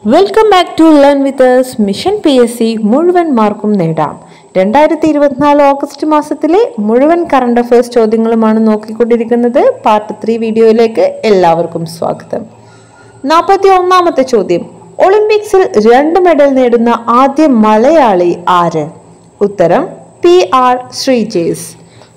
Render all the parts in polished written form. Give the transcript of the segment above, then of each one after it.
Welcome back to learn with us mission PSC മുഴുവൻ മാർക്കും നേടാം. 2024 ഓഗസ്റ്റ് മാസത്തിലെ മുഴുവൻ കറണ്ട് അഫയേഴ്സ് ചോദ്യങ്ങളുമാണ് നോക്കിക്കൊണ്ടിരിക്കുന്നത്. പാർട്ട് 3 വീഡിയോയിലേക്ക് എല്ലാവർക്കും സ്വാഗതം. 41ാമത്തെ ചോദ്യം, ഒളിമ്പിക്സിൽ 2 മെഡൽ നേടുന്ന ആദ്യ മലയാളി ആര്? ഉത്തരം PR ശ്രീജേഷ്.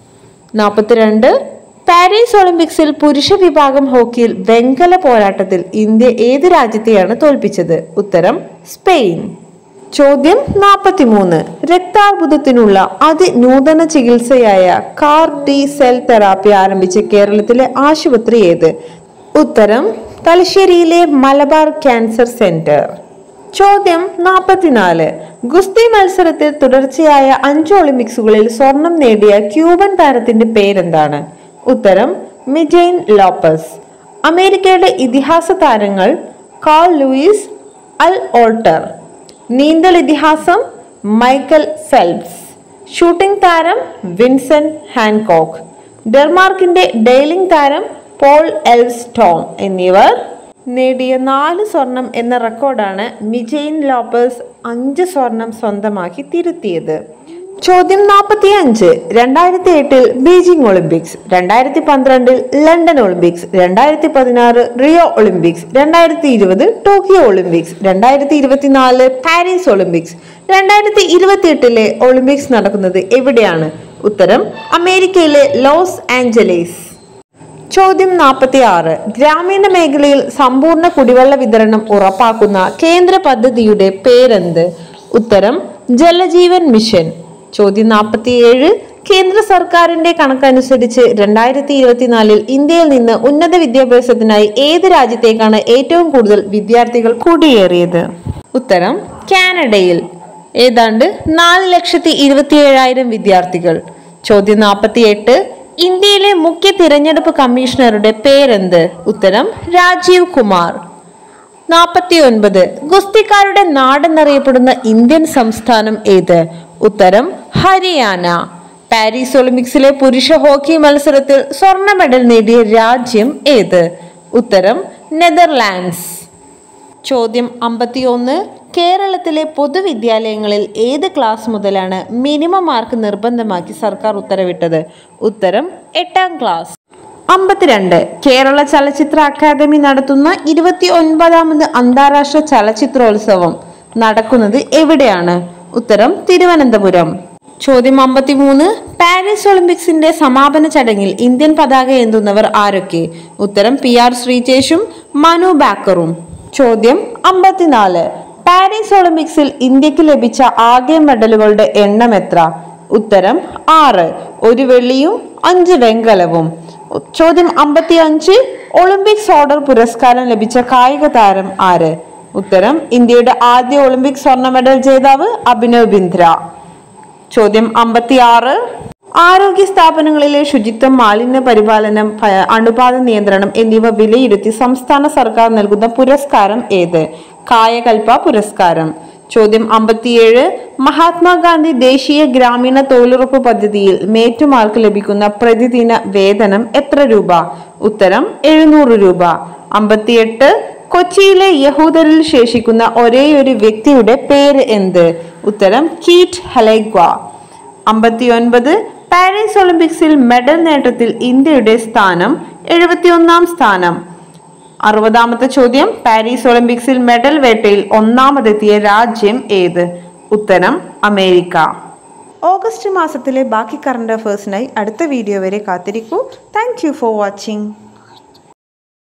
42, പാരീസ് ഒളിമ്പിക്സിൽ പുരുഷ വിഭാഗം ഹോക്കിയിൽ വെങ്കല പോരാട്ടത്തിൽ ഇന്ത്യ ഏത് രാജ്യത്തെയാണ് തോൽപ്പിച്ചത്? ഉത്തരം സ്പെയിൻ. ചോദ്യം 43, രക്താർബുദത്തിനുള്ള അതിനൂതന ചികിത്സയായ CAR-T സെൽ തെറാപ്പി ആരംഭിച്ച കേരളത്തിലെ ആശുപത്രി ഏത്? ഉത്തരം തലശ്ശേരിയിലെ മലബാർ ക്യാൻസർ സെന്റർ. ചോദ്യം 44, ഗുസ്തി മത്സരത്തിൽ തുടർച്ചയായ 5 ഒളിമ്പിക്സുകളിൽ സ്വർണം നേടിയ ക്യൂബൻ താരത്തിന്റെ പേരെന്താണ്? ഉത്തരം മിജെയിൻ ലോപ്പസ്. അമേരിക്കയുടെ ഇതിഹാസ താരങ്ങൾ കാൾ ലൂയിസ്, അൽ ഓൾട്ടർ. നീന്തൽ ഇതിഹാസം മൈക്കൽ ഫെൽപ്സ്. ഷൂട്ടിംഗ് താരം വിൻസെന്റ് ഹാൻകോക്ക്. ഡെൻമാർക്കിന്റെ ഡെയിലിംഗ് താരം പോൾ എൽസ്റ്റോം എന്നിവർ നേടിയ 4 സ്വർണം എന്ന റെക്കോർഡാണ് മിജെയിൻ ലോപ്പസ് 5 സ്വർണം സ്വന്തമാക്കി തിരുത്തിയത്. ചോദ്യം 45, 2008 Beijing Olympics, 2012 London Olympics, 2016 Rio Olympics, 2020 Tokyo Olympics, 2024 Paris Olympics, 2028 Olympics നടക്കുന്നത് എവിടെയാണ്? ഉത്തരം അമേരിക്കയിലെ ലോസ് ആഞ്ചലീസ്. ചോദ്യം 46, ഗ്രാമീണ മേഖലയിൽ സമ്പൂർണ്ണ കുടിവെള്ള വിതരണം ഉറപ്പാക്കുന്ന കേന്ദ്ര പദ്ധതിയുടെ പേരെന്ത്? ഉത്തരം ജലജീവൻ മിഷൻ. ചോദ്യം 47, കേന്ദ്ര സർക്കാരിന്റെ കണക്കനുസരിച്ച് 2024 ഇന്ത്യയിൽ നിന്ന് ഉന്നത വിദ്യാഭ്യാസത്തിനായി ഏത് രാജ്യത്തേക്കാണ് ഏറ്റവും കൂടുതൽ വിദ്യാർത്ഥികൾ കുടിയേറിയത്? ഉത്തരം കാനഡയിൽ, ഏതാണ്ട് 4,27,000 വിദ്യാർത്ഥികൾ. ചോദ്യം 48, ഇന്ത്യയിലെ മുഖ്യ തിരഞ്ഞെടുപ്പ് കമ്മീഷണറുടെ പേരെന്ത്? ഉത്തരം രാജീവ് കുമാർ. 49, ഗുസ്തിക്കാരുടെ നാടെന്നറിയപ്പെടുന്ന ഇന്ത്യൻ സംസ്ഥാനം ഏത്? ഉത്തരം ഹരിയാന. പാരീസ് ഒളിമ്പിക്സിലെ പുരുഷ ഹോക്കി മത്സരത്തിൽ സ്വർണ്ണ മെഡൽ നേടിയ രാജ്യം ഏത്? ഉത്തരം നെതർലാൻഡ്സ്. ചോദ്യം 51, കേരളത്തിലെ പൊതുവിദ്യാലയങ്ങളിൽ ഏത് ക്ലാസ് മുതലാണ് മിനിമം മാർക്ക് നിർബന്ധമാക്കി സർക്കാർ ഉത്തരവിട്ടത്? ഉത്തരം 8ാം ക്ലാസ്. 52, കേരള ചലച്ചിത്ര അക്കാദമി നടത്തുന്ന 29ാമത് അന്താരാഷ്ട്ര ചലച്ചിത്രോത്സവം നടക്കുന്നത് എവിടെയാണ്? ഉത്തരം തിരുവനന്തപുരം. ചോദ്യം 53, പാരീസ് ഒളിമ്പിക്സിന്റെ സമാപന ചടങ്ങിൽ ഇന്ത്യൻ പതാക ഏന്തുന്നവർ ആരൊക്കെ? ഉത്തരം PR ശ്രീജേഷും മനു ബാക്കറും. ചോദ്യം 54, പാരീസ് ഒളിമ്പിക്സിൽ ഇന്ത്യക്ക് ലഭിച്ച ആകെ മെഡലുകളുടെ എണ്ണം എത്ര? ഉത്തരം 6, 1 വെള്ളിയും 5 വെങ്കലവും. ചോദ്യം 55, ഒളിമ്പിക്സ് ഓർഡർ പുരസ്കാരം ലഭിച്ച കായിക താരം ആര്? ഉത്തരം ഇന്ത്യയുടെ ആദ്യ ഒളിമ്പിക് സ്വർണ്ണ മെഡൽ ജേതാവ് അഭിനവ് ബിന്ദ്ര. ചോദ്യം 56, ആരോഗ്യ സ്ഥാപനങ്ങളിലെ ശുചിത്വം, മാലിന്യ പരിപാലനം, അണുബാധ നിയന്ത്രണം എന്നിവ വിലയിരുത്തി സംസ്ഥാന സർക്കാർ നൽകുന്ന പുരസ്കാരം ഏത്? കായകൽപ പുരസ്കാരം. ചോദ്യം 57, മഹാത്മാഗാന്ധി ദേശീയ ഗ്രാമീണ തൊഴിലുറപ്പ് പദ്ധതിയിൽ മേറ്റുമാർക്ക് ലഭിക്കുന്ന പ്രതിദിന വേതനം എത്ര രൂപ? ഉത്തരം 700 രൂപ. 58, കൊച്ചിയിലെ യഹൂദരിൽ ശേഷിക്കുന്ന ഒരേയൊരു വ്യക്തിയുടെ പേര് എന്ത്? ഉത്തരം കീറ്റ് ഹലേഗ്വ. 59, പാരീസ് ഒളിമ്പിക്സിൽ മെഡൽ നേട്ടത്തിൽ ഇന്ത്യയുടെ സ്ഥാനം 71ാം സ്ഥാനം. 60ാമത്തെ ചോദ്യം, പാരീസ് ഒളിമ്പിക്സിൽ മെഡൽ വേട്ടയിൽ 1ാമതെത്തിയ രാജ്യം ഏത്? ഉത്തരം അമേരിക്ക. ഓഗസ്റ്റ് മാസത്തിലെ ബാക്കി കറണ്ട് അഫയേഴ്സിനായി അടുത്ത വീഡിയോ വരെ കാത്തിരിക്കൂ. Thank you for watching.